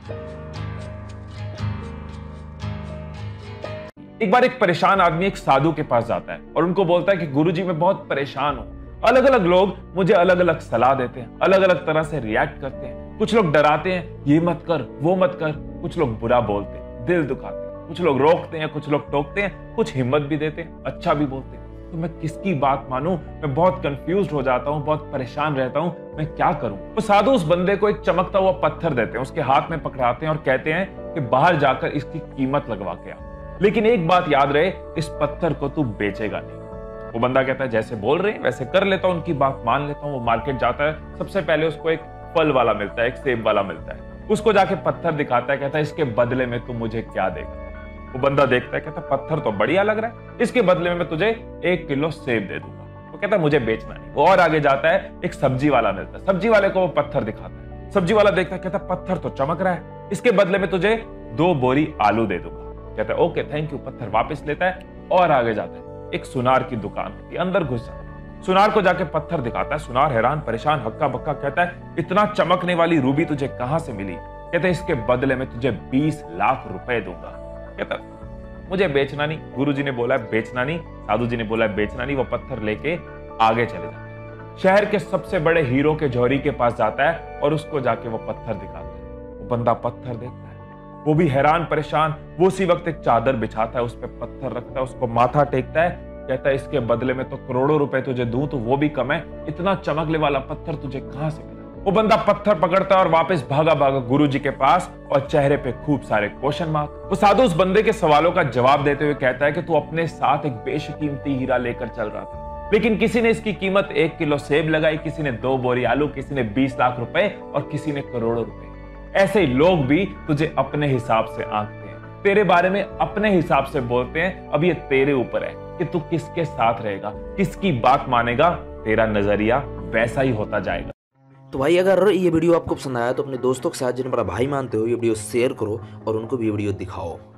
एक बार एक परेशान आदमी एक साधु के पास जाता है और उनको बोलता है कि गुरुजी मैं बहुत परेशान हूं। अलग अलग लोग मुझे अलग अलग सलाह देते हैं, अलग अलग तरह से रिएक्ट करते हैं। कुछ लोग डराते हैं, ये मत कर, वो मत कर। कुछ लोग बुरा बोलते हैं, दिल दुखाते हैं। कुछ लोग रोकते हैं, कुछ लोग टोकते हैं, कुछ हिम्मत भी देते हैं, अच्छा भी बोलते हैं। तो मैं किसकी बात मानूं? मैं बहुत कंफ्यूज हो जाता हूं, बहुत परेशान रहता हूं, मैं क्या करूं? वो साधु उस बंदे को एक चमकता हुआ पत्थर देते हैं, उसके हाथ में पकड़ाते हैं और कहते हैं कि बाहर जाकर इसकी कीमत लगवा के आ। लेकिन एक बात याद रहे, इस पत्थर को तू बेचेगा नहीं। वो बंदा कहता है जैसे बोल रहे हैं वैसे कर लेता हूं, उनकी बात मान लेता हूं। वो मार्केट जाता है, सबसे पहले उसको एक फल वाला मिलता है, एक सेब वाला मिलता है। उसको जाके पत्थर दिखाता है, कहता है इसके बदले में तू मुझे क्या देगा? वो बंदा देखता है, कहता है पत्थर तो बढ़िया लग रहा है, इसके बदले में मैं तुझे 1 किलो सेब दे दूंगा। वो कहता है मुझे बेचना नहीं। वो और आगे जाता है, एक सब्जी वाला मिलता है, सब्जी वाले को वो पत्थर दिखाता है। सब्जी वाला देखता है, कहता है पत्थर तो चमक रहा है, इसके बदले में तुझे 2 बोरी आलू दे दूंगा। कहता है ओके थैंक यू, पत्थर वापस लेता है और आगे जाता है। एक सुनार की दुकान होती है, अंदर घुस जाता है, सुनार को जाके पत्थर दिखाता है। सुनार हैरान परेशान हक्का बक्का, कहता है इतना चमकने वाली रूबी तुझे कहां से मिली? कहता है इसके बदले में तुझे 20 लाख रुपए दूंगा। कहता मुझे बेचना नहीं, गुरुजी ने बोला है बेचना नहीं, साधु जी ने बोला है बेचना नहीं। वो पत्थर लेके आगे चले जाता है, शहर के सबसे बड़े हीरो के जौहरी के पास जाता है और उसको जाके वो पत्थर दिखाता है। वो बंदा पत्थर देखता है, वो भी हैरान परेशान। वो उसी वक्त एक चादर बिछाता है, उस पर पत्थर रखता है, उसको माथा टेकता है, कहता है इसके बदले में तो करोड़ों रुपए तुझे दूं तो वो भी कम है, इतना चमकने वाला पत्थर तुझे कहां से मिला? वो बंदा पत्थर पकड़ता है और वापस भागा भागा गुरुजी के पास और चेहरे पे खूब सारे क्वेश्चन मार्क। वो साधु उस बंदे के सवालों का जवाब देते हुए कहता है कि तू अपने साथ एक बेशकीमती हीरा लेकर चल रहा था, लेकिन किसी ने इसकी कीमत 1 किलो सेब लगाई, किसी ने 2 बोरी आलू, किसी ने 20 लाख रुपए और किसी ने करोड़ों रुपए। ऐसे ही लोग भी तुझे अपने हिसाब से आंकते हैं, तेरे बारे में अपने हिसाब से बोलते हैं। अब ये तेरे ऊपर है कि तू किसके साथ रहेगा, किसकी बात मानेगा। तेरा नजरिया वैसा ही होता जाएगा। तो भाई अगर ये वीडियो आपको पसंद आया तो अपने दोस्तों के साथ, जिन्हें बड़ा भाई मानते हो, ये वीडियो शेयर करो और उनको भी ये वीडियो दिखाओ।